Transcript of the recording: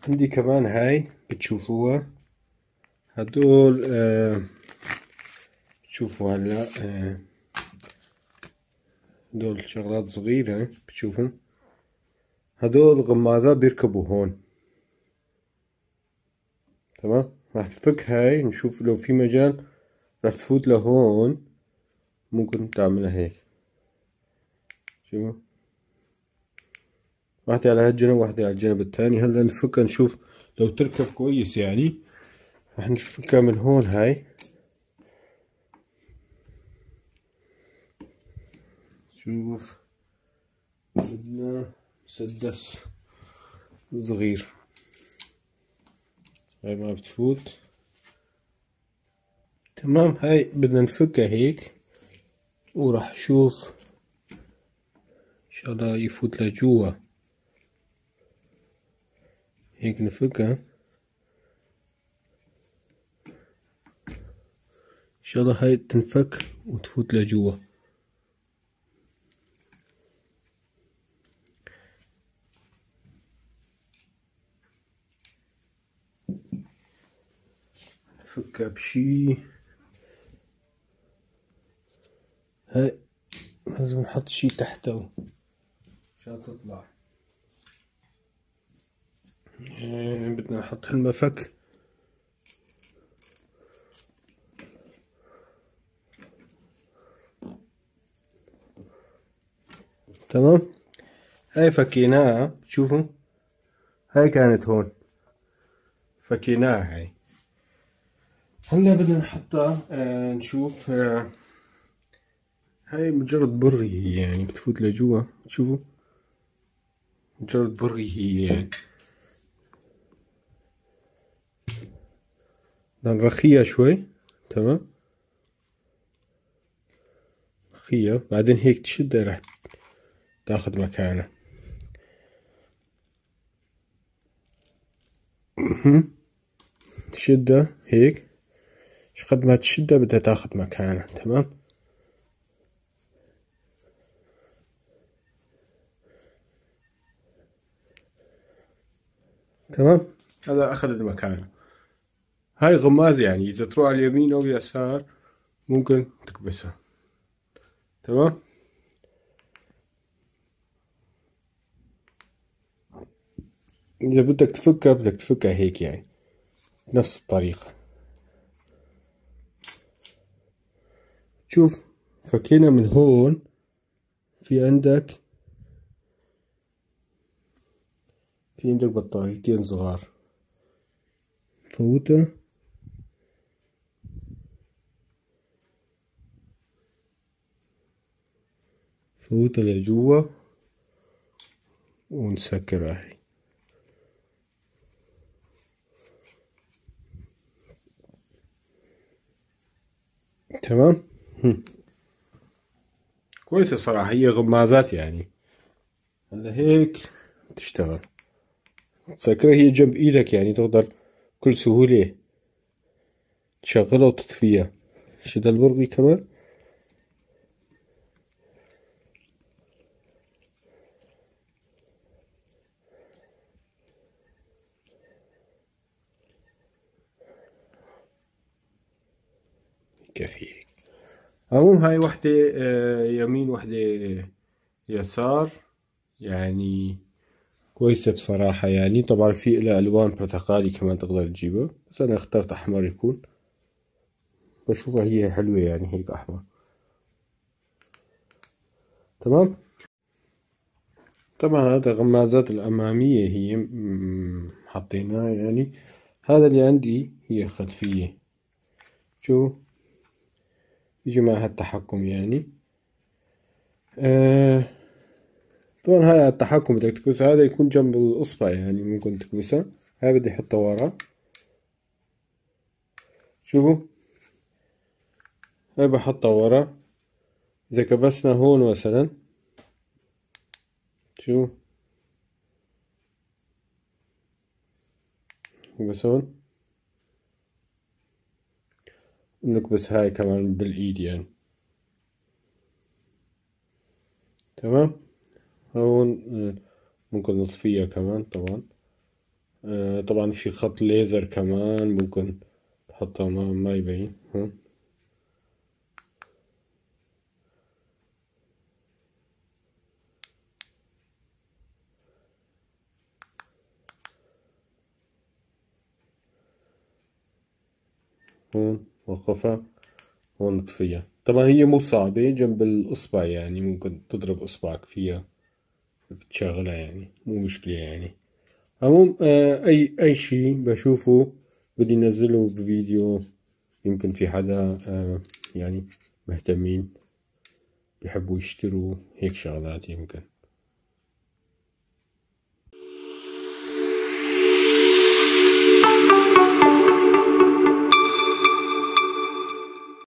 عندي كمان هاي بتشوفوها هدول بتشوفوا هلا هدول شغلات صغيرة بتشوفوا هدول غمازات بيركبوا هون. تمام، راح تفك هاي نشوف لو في مجال راح تفوت لهون ممكن تعملها هيك. شوفوا واحدة على هالجنب واحدة على الجنب الثاني. هلا نفكها نشوف لو تركب كويس يعني. راح نفكها من هون هاي. شوف بدنا مسدس صغير هاي ما بتفوت. تمام، هاي بدنا نفكها هيك وراح شوف ان شاء الله يفوت لجوا هيك. نفكها ان شاء الله هاي تنفك وتفوت لجوا. نفكها بشي. هاي لازم نحط شي تحته عشان تطلع. بدنا نحط المفك. تمام، هاي فكيناها. شوفوا هاي كانت هون فكيناها. هاي هلا بدنا نحطها نشوف. هاي مجرد برغي هي يعني بتفوت لجوا. شوفوا مجرد برغي هي يعني. بدنا نرخيها شوي. تمام، رخيها بعدين هيك تشدها راح تاخذ مكانها. تشدها هيك قد ما تشدها بدها تاخذ مكانها. تمام، تمام، هذا اخذت مكانها. هاي غماز يعني اذا تروح على اليمين او اليسار ممكن تكبسها. تمام، اذا بدك تفكها بدك تفكها هيك يعني نفس الطريقة. شوف فكينا من هون. في عندك بطاريتين صغار. فوتها لجوا ونسكرها هي. تمام، كويسة صراحة. هي غمازات يعني. هلا هيك تشتغل. تسكرها هي جنب ايدك يعني تقدر بكل سهولة تشغلها وتطفيها. شد البرغي كمان. كفي. عموم هاي وحدة يمين وحدة يسار يعني كويسة بصراحة يعني. طبعا في إلها ألوان برتقالي كمان تقدر تجيبها بس أنا اخترت أحمر يكون. بشوفها هي حلوة يعني هيك أحمر. تمام، طبعا هذا غمازات الأمامية هي حطيناها يعني. هذا اللي عندي هي خلفية. شو يجي معها التحكم يعني. طبعا هاي التحكم بدك تكبسها. هذا يكون جنب الإصبع يعني ممكن تكبسها. هاي بدي أحطها ورا. شوفوا هاي بحطها ورا. إذا كبسنا هون مثلا شو بس هون نكبس هاي كمان بالإيد يعني. تمام، هون ممكن نطفيها كمان طبعا. طبعا في خط ليزر كمان ممكن تحطه ما يبين هون. هون وقفها، هون اطفيها. طبعا هي مو صعبة، جنب الإصبع يعني ممكن تضرب إصبعك فيها بتشغلها، يعني مو مشكلة يعني. عموم أي شي بشوفه بدي نزله بفيديو، يمكن في حدا يعني مهتمين بيحبوا يشتروا هيك شغلات يمكن.